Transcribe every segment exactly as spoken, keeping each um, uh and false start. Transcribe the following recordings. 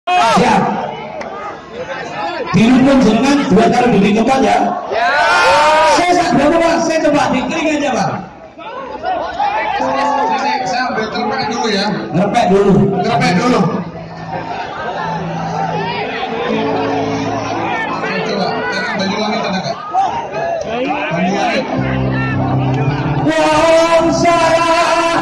Siap. Dirundung jenengan dua kali dinding keempat ya. Ya. Saya tak berapa Pak, saya coba dikering aja Pak. Saya ambil terpek dulu ya. Ngerepek dulu. Terpek dulu. Coba, tangan baju langit tenaga. Baju langit. Wong salah.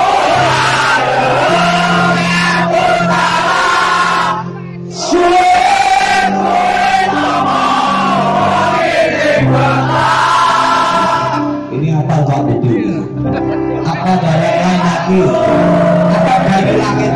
Ini apa Pak Budi? Apa dari lain lagi? Apa dari langit?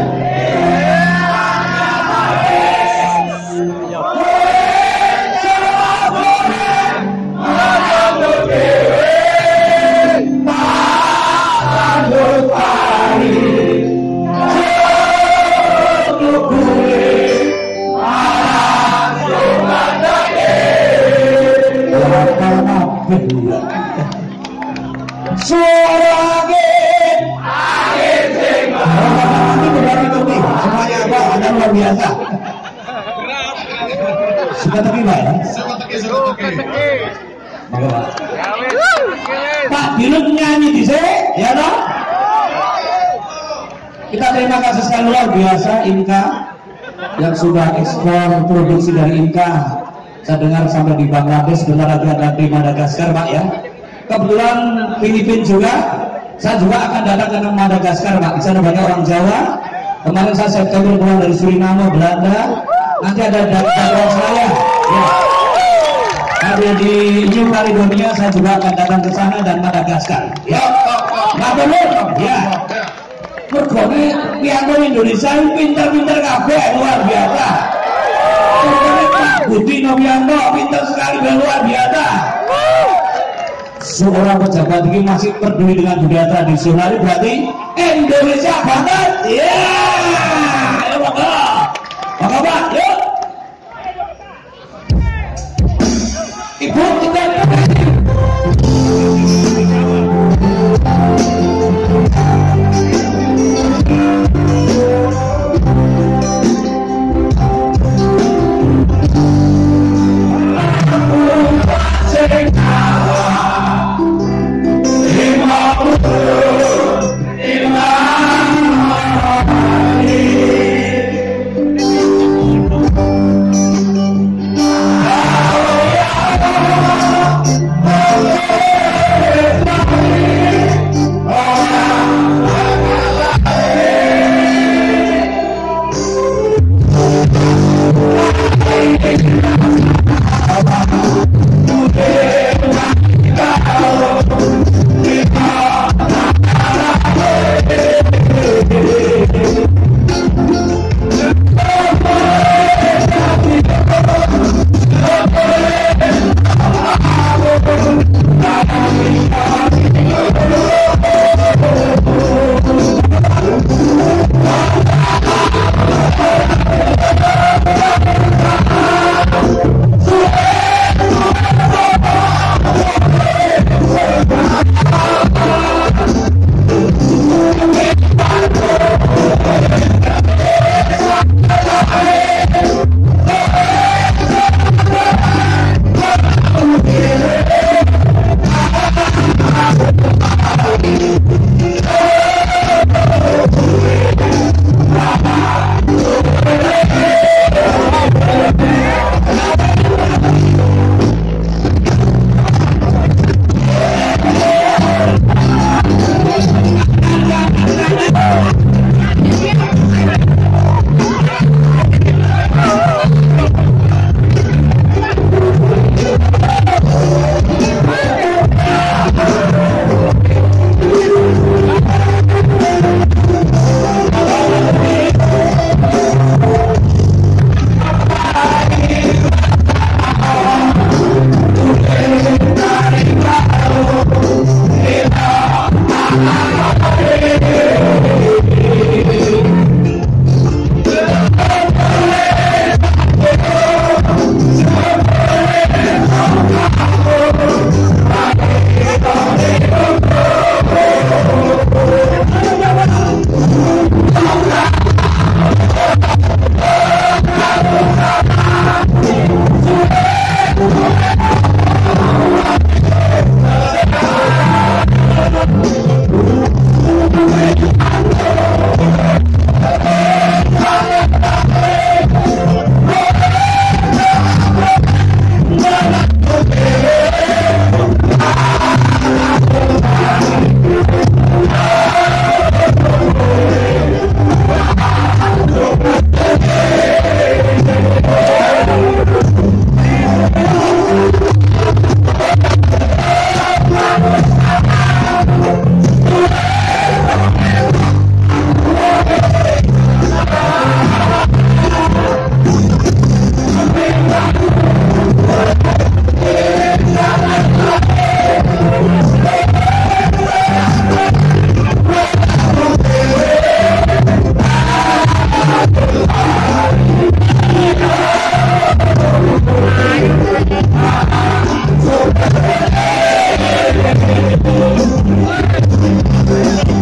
Suara angin, angin semuanya apa? Ada luar biasa. Suka teki Pak ya? Suka teki, suka teki. Pak Dirut nyanyi di sini, ya toh? Kita terima kasih sekali luar biasa Inka yang sudah ekspor produksi dari Inka. Saya dengar sampai di Bangladesh, benar lagi ada di Madagaskar Pak ya. Kebetulan Filipina juga, saya juga akan datang ke Madagaskar Pak. Di sana banyak orang Jawa. Kemarin saya September pulang dari Suriname, Belanda. Nanti ada dari Australia. Ya. Ada di New Caledonia, saya juga akan datang ke sana dan Madagaskar. Ya, nggak perlu. Ya. Mergone piantun Indonesia pintar-pintar kabeh luar biasa. Pak Budi Novianto pintar sekali luar biasa. Seorang pejabat ini masih peduli dengan budaya tradisional, berarti Indonesia banget. Ya, ayo monggo, monggo Pak, yuk. Ibu kita.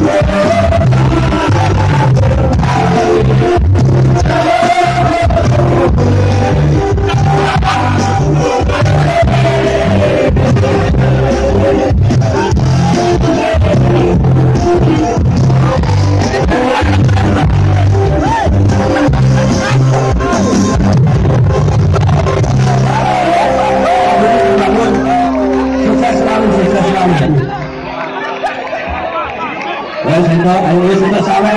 Ayo, ayo,